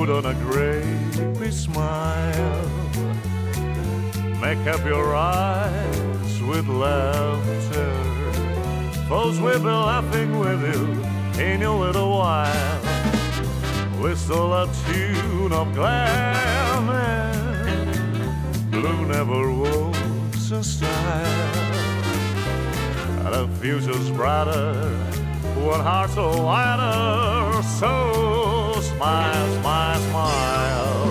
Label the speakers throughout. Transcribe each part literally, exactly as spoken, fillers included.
Speaker 1: put on a great big smile, make up your eyes with laughter, folks will be laughing with you in a little while. Whistle a tune of gladness, blue never walks in style. The future's brighter, one heart so lighter, so smile, smile, smile.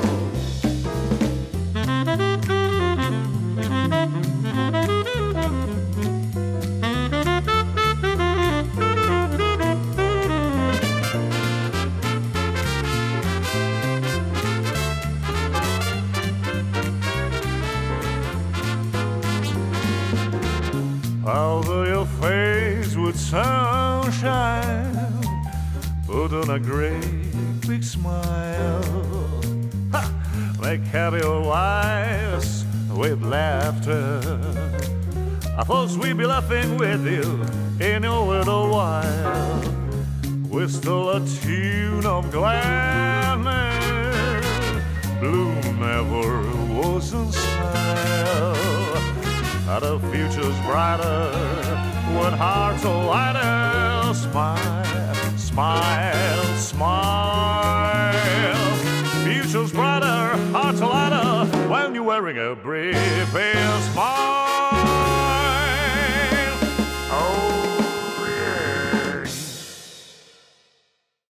Speaker 1: Cover your face with sunshine, put on a great big smile, ha! Make happy your lives with laughter. I thought we'd be laughing with you in a little while. Whistle a tune of gladness, blue never was in style. The future's brighter, when hearts are lighter. Smile, smile, smile. Future's brighter, hearts are lighter, when you're wearing a brave smile.